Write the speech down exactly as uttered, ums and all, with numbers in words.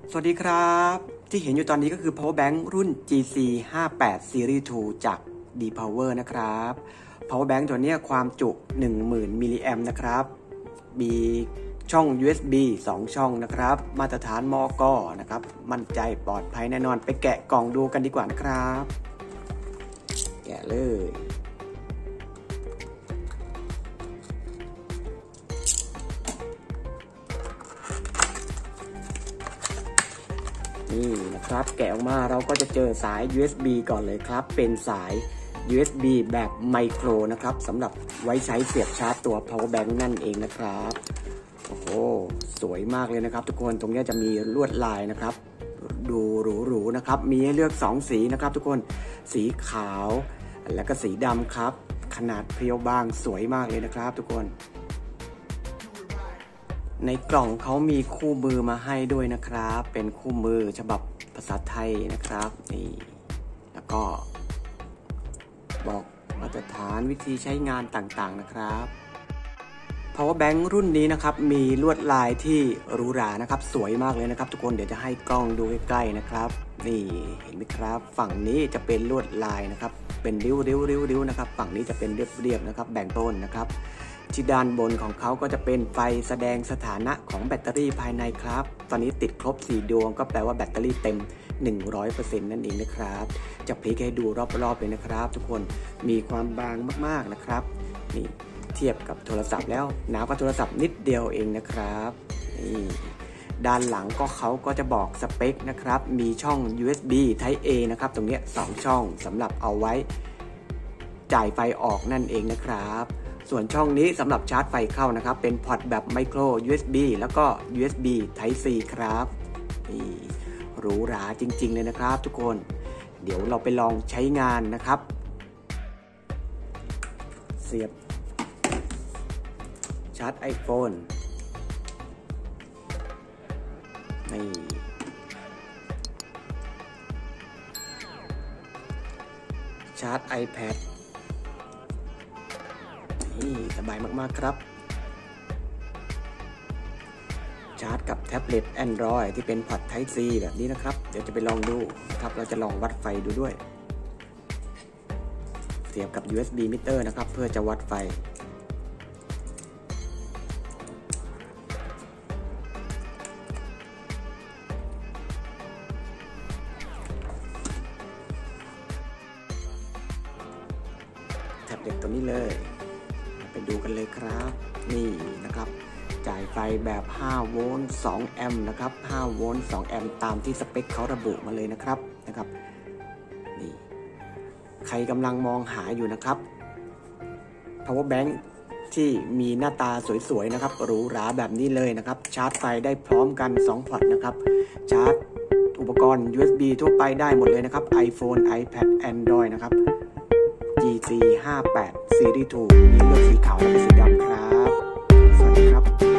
สวัสดีครับที่เห็นอยู่ตอนนี้ก็คือ power bank รุ่น จี ซี ห้าสิบแปด Series ทูจาก D-Power นะครับ power bank ตัวนี้ความจุ หนึ่งหมื่น มิลลิแอมป์นะครับมีช่อง ยู เอส บี สอง ช่องนะครับมาตรฐานมก.นะครับมั่นใจปลอดภัยแน่นอนไปแกะกล่องดูกันดีกว่านะครับแกะเลยนี่นะครับแกะออกมาเราก็จะเจอสาย ยู เอส บี ก่อนเลยครับเป็นสาย ยู เอส บี แบบไมโครนะครับสำหรับไว้ใช้เสียบชาร์จตัว power bank นั่นเองนะครับโอ้โหสวยมากเลยนะครับทุกคนตรงนี้จะมีลวดลายนะครับดูหรูๆนะครับมีให้เลือกสองสีนะครับทุกคนสีขาวและก็สีดำครับขนาดเพรียวบางสวยมากเลยนะครับทุกคนในกล่องเขามีคู่มือมาให้ด้วยนะครับเป็นคู่มือฉบับภาษาไทยนะครับนี่แล้วก็บอกมาตรฐานวิธีใช้งานต่างๆนะครับ power bank รุ่นนี้นะครับมีลวดลายที่หรูหรานะครับสวยมากเลยนะครับทุกคนเดี๋ยวจะให้กล้องดูใกล้ๆนะครับนี่เห็นไหมครับฝั่งนี้จะเป็นลวดลายนะครับเป็นริ้วริ้วริ้วริ้วนะครับฝั่งนี้จะเป็นเรียบๆนะครับแบ่งต้นนะครับที่ด้านบนของเขาก็จะเป็นไฟแสดงสถานะของแบตเตอรี่ภายในครับตอนนี้ติดครบสี่ดวงก็แปลว่าแบตเตอรี่เต็ม หนึ่งร้อยเปอร์เซ็นต์ นั่นเองนะครับจะพลิกให้ดูรอบๆเลยนะครับทุกคนมีความบางมากๆนะครับนี่เทียบกับโทรศัพท์แล้วหนากว่าโทรศัพท์นิดเดียวเองนะครับนี่ด้านหลังก็เขาก็จะบอกสเปคนะครับมีช่อง ยู เอส บี Type A นะครับตรงนี้สองช่องสำหรับเอาไว้จ่ายไฟออกนั่นเองนะครับส่วนช่องนี้สำหรับชาร์จไฟเข้านะครับเป็นพอร์ตแบบไมโคร ยู เอส บี แล้วก็ ยู เอส บี Type C ครับนี่หรูหราจริงๆเลยนะครับทุกคนเดี๋ยวเราไปลองใช้งานนะครับเสียบชาร์จ iPhone นี่ชาร์จ iPad นี่สบายมากๆครับชาร์จกับแท็บเล็ต Android ที่เป็นพอร์ต Type C แบบนี้นะครับเดี๋ยวจะไปลองดูนะครับเราจะลองวัดไฟดูด้วยเสียบกับ ยู เอส บี มิเตอร์นะครับเพื่อจะวัดไฟแท็บเล็ตตัวนี้เลยไปดูกันเลยครับนี่นะครับจ่ายไฟแบบห้าโวลต์สองแอมป์นะครับห้าโวลต์สองแอมป์ตามที่สเปคเขาระบุมาเลยนะครับนะครับนี่ใครกำลังมองหาอยู่นะครับ power bank ที่มีหน้าตาสวยๆนะครับหรูหราแบบนี้เลยนะครับชาร์จไฟได้พร้อมกันสองพอร์ตนะครับชาร์จอุปกรณ์ ยู เอส บี ทั่วไปได้หมดเลยนะครับ iPhone iPad Android นะครับ จี ซี ห้าสิบแปด Series ทูมีเลือกสีขาวและสีดำครับสวัสดีครับ